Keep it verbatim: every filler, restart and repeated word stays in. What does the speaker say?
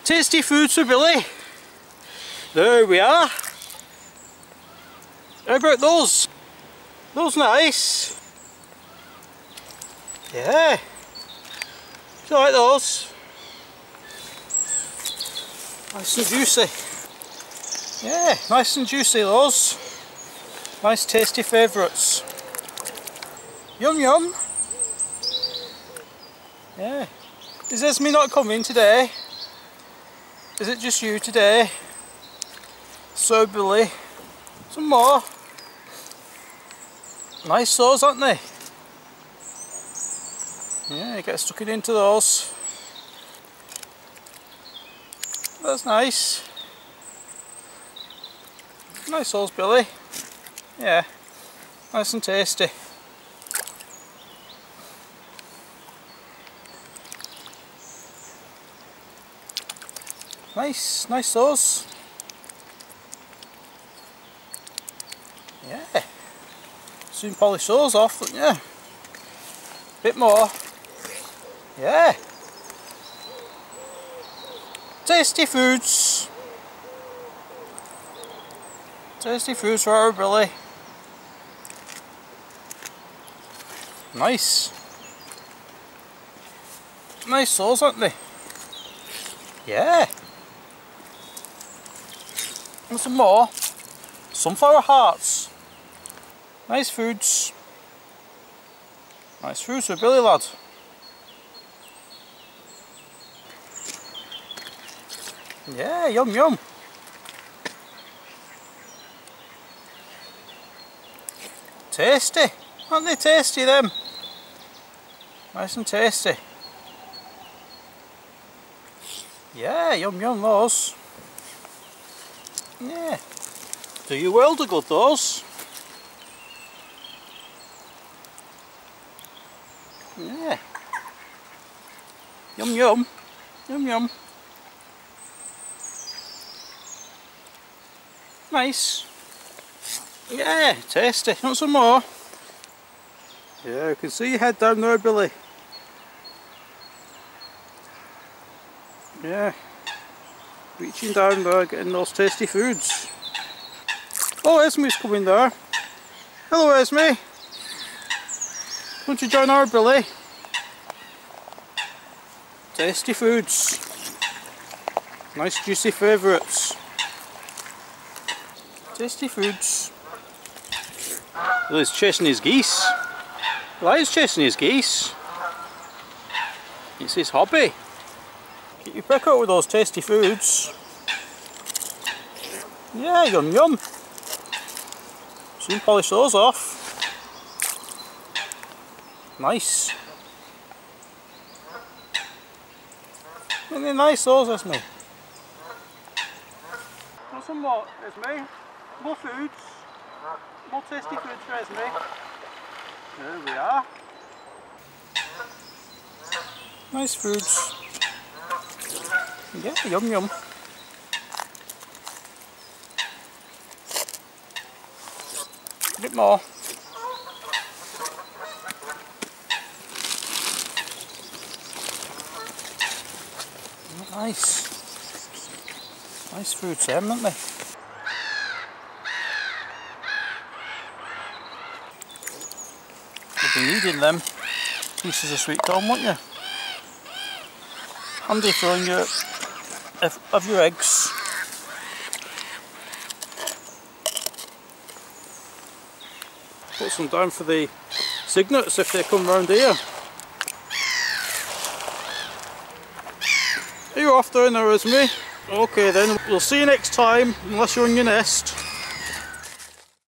Tasty foods for Billy. There we are. How about those? Those nice. Yeah. Do you like those? Nice and juicy. Yeah, nice and juicy those. Nice tasty favourites. Yum yum. Yeah. Is Esme not coming today? Is it just you today? So Billy. Some more. Nice those, aren't they? Yeah, you get stuck into those. That's nice. Nice those, Billy. Yeah, nice and tasty. Nice, nice those. Yeah. Soon polish those off, wouldn't you? Bit more. Yeah. Tasty foods. Tasty foods for our Billy. Nice. Nice those, aren't they? Yeah. And some more. Sunflower hearts. Nice foods. Nice foods for Billy lad. Yeah, yum yum. Tasty. Aren't they tasty them? Nice and tasty. Yeah, yum yum those. Yeah. Do you well to good those? Yeah. Yum yum. Yum yum. Nice. Yeah, tasty. Want some more? Yeah, you can see your head down there, Billy. Yeah. Reaching down there, getting those tasty foods. Oh, Esme's coming there. Hello, Esme. Won't you join our Billy? Tasty foods. Nice juicy favourites. Tasty foods. Well, he's chasing his geese. Well, he's chasing his geese. It's his hobby. Keep your peck out with those tasty foods. Yeah, yum yum. Soon polish those off. Nice. Isn't they nice those, Esme? Want some more, Esme? More foods. More tasty foods for Esme. There we are. Nice foods. Yeah, yum yum. A bit more. Nice. Nice fruits, haven't they? You'll be needing them pieces of sweet corn, won't you? Handy throwing your of your eggs. Put some down for the cygnets if they come round here. Are you off down there, Esme? Okay then, we'll see you next time, unless you're in your nest.